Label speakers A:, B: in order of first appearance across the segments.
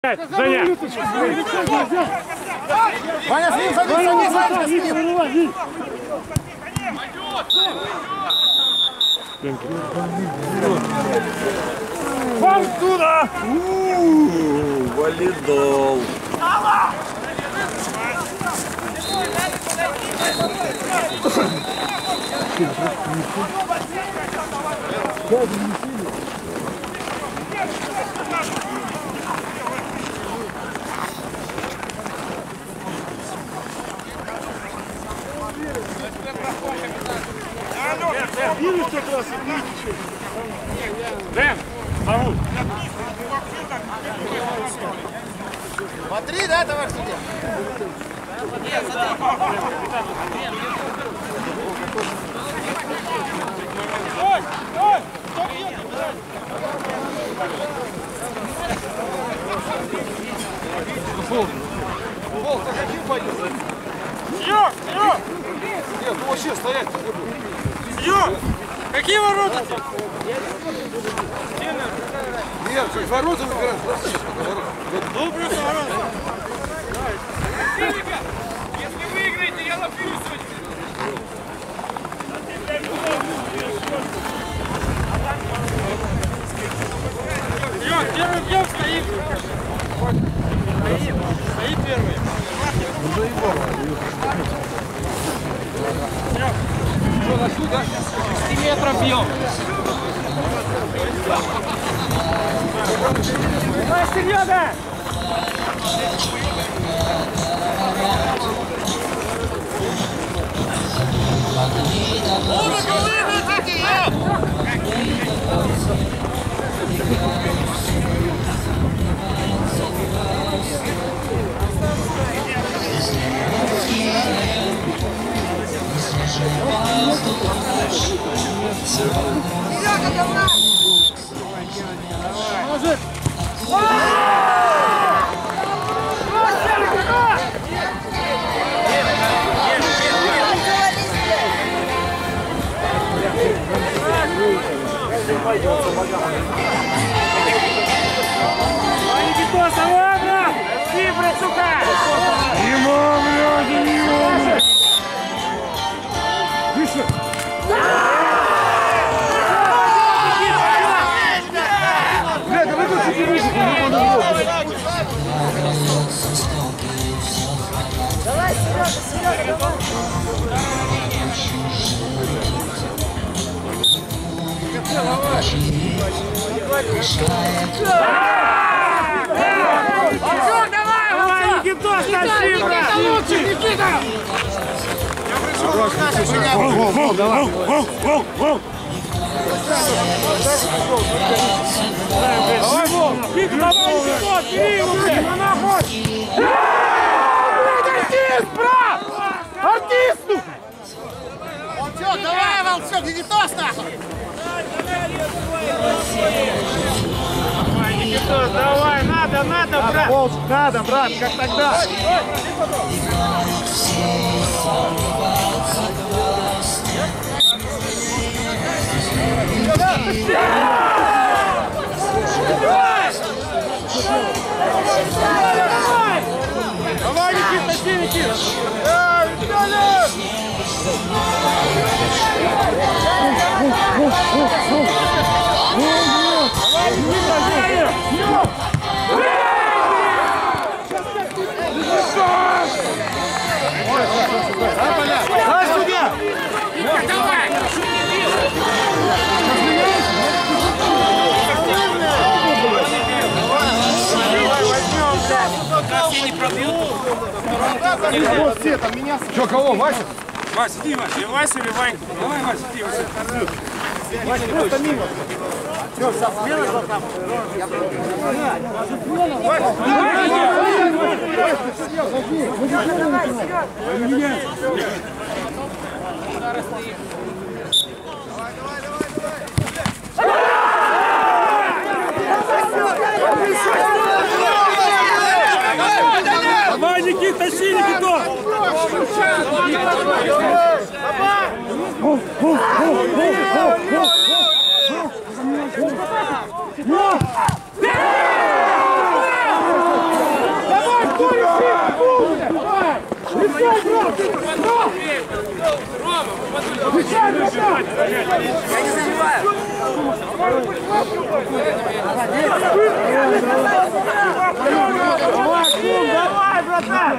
A: Женя!
B: Ваня, садись!
A: Вон туда!
C: Валидол!
A: Вирус как раз и выйдет. Дэн, зовут.
B: Смотри, да, товарищ судья?
D: Волк, как один пойдет?
A: Серег!
D: Нет, ну вообще стоять не буду.
A: Серег! Какие ворота?
D: Нет, как ворота выбираешь,
A: Ну, просто ворота.
E: Если выиграете, я напьюсь.
A: Серег, первый бьем стоит. Стоит первый.
D: что, на сюда?
E: 10 метров бьем.
A: Давай, Серега! Никитоса, ладно! Цифры, сука! Ему, блядь, ему! Выше!
D: Блядь, да выключите музыку, не буду в
B: Давай, Серега, давай!
A: Давай, Никитос, тащи, брат!
B: Лучше, Никита!
A: Давай, Вов! Пик, давай, Никитос, бери его, блядь! Нахуй!
B: Артист, брат! Артист, ну! Волчок, давай, Волчок, Никитос, нахуй!
A: Давай, Никитос, давай, надо, брат!
B: Волчок, надо, брат, как тогда!
A: Давай, Никит, тащи, Никит!
B: Давай, судья!
E: Все не пробьют.
B: Вот все, там меня...
D: Что, кого, Вася?
A: Вася, иди, Вася, или Вася, или Ванька. Давай, Вася, иди, Вася.
B: Вася, просто мимо. Все, сейчас смело там.
A: Давай, Никит, тащи, Никитос! Давай, братан!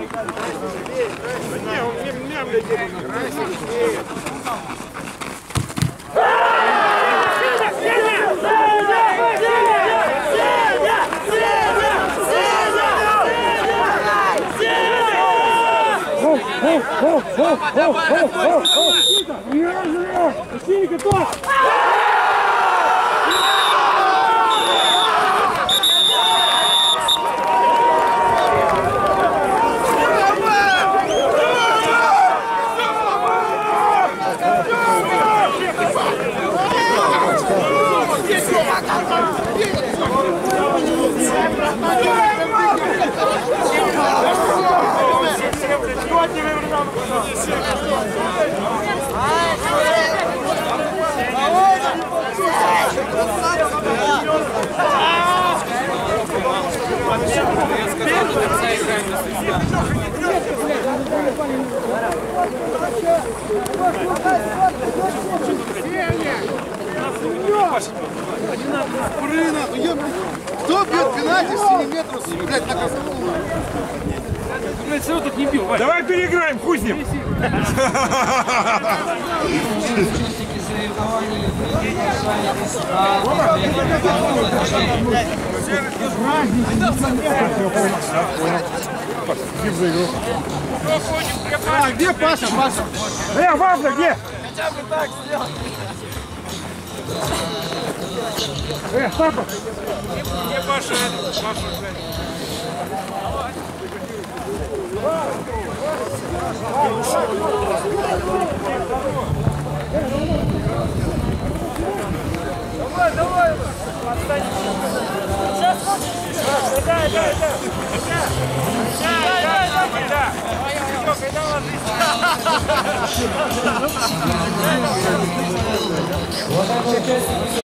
A: Синий готов!
B: Кто бьет пенальти с 7 метров, блядь, на косу?
A: Блядь, все тут не бил. Давай переиграем, хуй с ним.
B: А, где Паша? Паша?
A: Вафля, где?
E: Хотя бы так сделать.
A: Папа.
E: Где Паша? Паша, Давай, давай! Сейчас! Да!